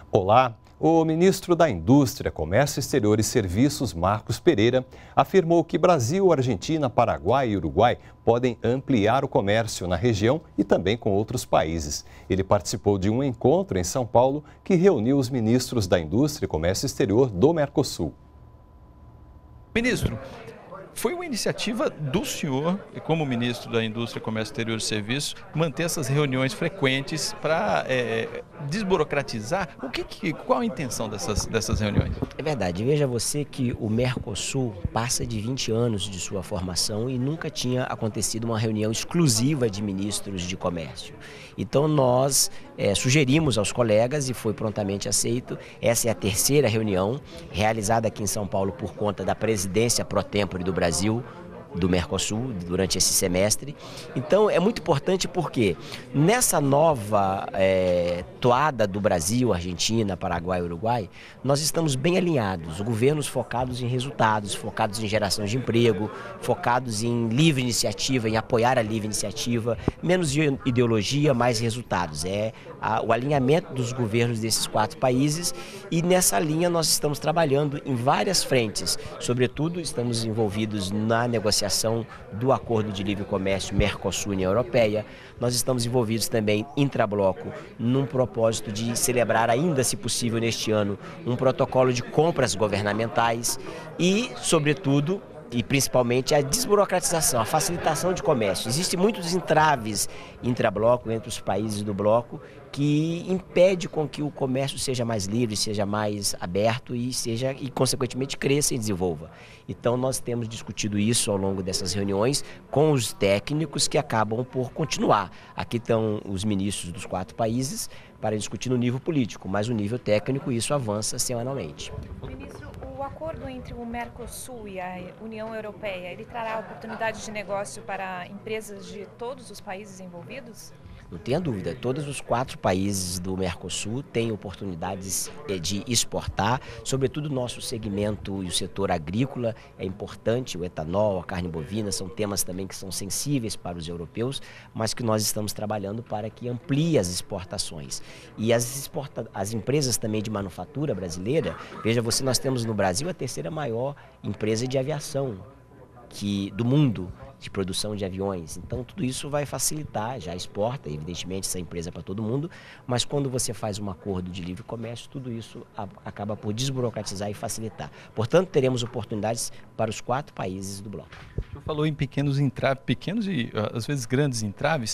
Olá! O ministro da Indústria, Comércio Exterior e Serviços, Marcos Pereira, afirmou que Brasil, Argentina, Paraguai e Uruguai podem ampliar o comércio na região e também com outros países. Ele participou de um encontro em São Paulo que reuniu os ministros da Indústria e Comércio Exterior do Mercosul. Ministro, foi uma iniciativa do senhor, como ministro da Indústria, Comércio Exterior e Serviços, manter essas reuniões frequentes para desburocratizar? Qual a intenção dessas reuniões? É verdade, veja você que o Mercosul passa de 20 anos de sua formação e nunca tinha acontecido uma reunião exclusiva de ministros de comércio. Então nós sugerimos aos colegas e foi prontamente aceito. Essa é a terceira reunião realizada aqui em São Paulo por conta da presidência pro tempore do Brasil, do Mercosul, durante esse semestre. Então é muito importante porque nessa nova toada do Brasil, Argentina, Paraguai e Uruguai, nós estamos bem alinhados, governos focados em resultados, focados em geração de emprego, focados em livre iniciativa, em apoiar a livre iniciativa, menos ideologia, mais resultados. É o alinhamento dos governos desses 4 países e nessa linha nós estamos trabalhando em várias frentes, sobretudo estamos envolvidos na negociação do Acordo de Livre Comércio Mercosul-União Europeia. Nós estamos envolvidos também intrabloco num propósito de celebrar ainda, se possível, neste ano, um protocolo de compras governamentais e, sobretudo, e principalmente a desburocratização, a facilitação de comércio. Existem muitos entraves intrabloco entre os países do bloco que impede com que o comércio seja mais livre, seja mais aberto e consequentemente cresça e desenvolva. Então nós temos discutido isso ao longo dessas reuniões com os técnicos que acabam por continuar. Aqui estão os ministros dos 4 países para discutir no nível político, mas o nível técnico isso avança semanalmente. Ministro, o acordo entre o Mercosul e a União Europeia, ele trará oportunidades de negócio para empresas de todos os países envolvidos? Não tenha dúvida, todos os 4 países do Mercosul têm oportunidades de exportar, sobretudo o nosso segmento e o setor agrícola é importante, o etanol, a carne bovina, são temas também que são sensíveis para os europeus, mas que nós estamos trabalhando para que amplie as exportações. E as empresas também de manufatura brasileira, veja você, nós temos no Brasil a terceira maior empresa de aviação do mundo, de produção de aviões. Então tudo isso vai facilitar, já exporta evidentemente essa empresa para todo mundo, mas quando você faz um acordo de livre comércio, tudo isso acaba por desburocratizar e facilitar. Portanto, teremos oportunidades para os 4 países do bloco. O senhor falou em pequenos entraves, pequenos e às vezes grandes entraves.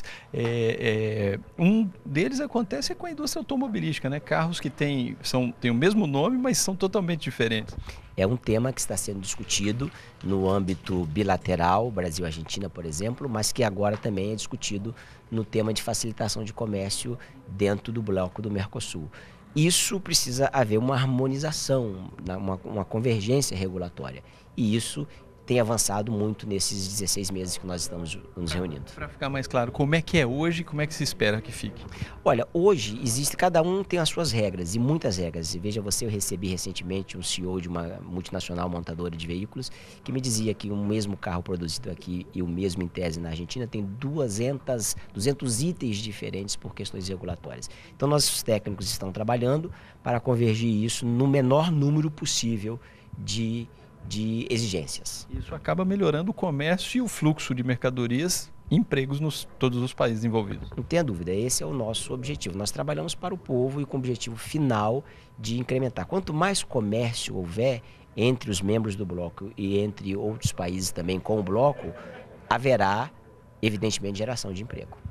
Um deles acontece com a indústria automobilística, né? Carros que têm o mesmo nome, mas são totalmente diferentes. É um tema que está sendo discutido no âmbito bilateral, Brasil-Argentina, por exemplo, mas que agora também é discutido no tema de facilitação de comércio dentro do bloco do Mercosul. Isso precisa haver uma harmonização, uma convergência regulatória, e isso tem avançado muito nesses 16 meses que nós estamos nos reunindo. Para ficar mais claro, como é que é hoje e como é que se espera que fique? Olha, hoje cada um tem as suas regras e muitas regras. E veja você, eu recebi recentemente um CEO de uma multinacional montadora de veículos que me dizia que o mesmo carro produzido aqui e o mesmo em tese na Argentina tem 200 itens diferentes por questões regulatórias. Então nossos técnicos estão trabalhando para convergir isso no menor número possível de exigências. Isso acaba melhorando o comércio e o fluxo de mercadorias e empregos nos todos os países envolvidos. Não tenha dúvida, esse é o nosso objetivo. Nós trabalhamos para o povo e com o objetivo final de incrementar. Quanto mais comércio houver entre os membros do bloco e entre outros países também com o bloco, haverá, evidentemente, geração de emprego.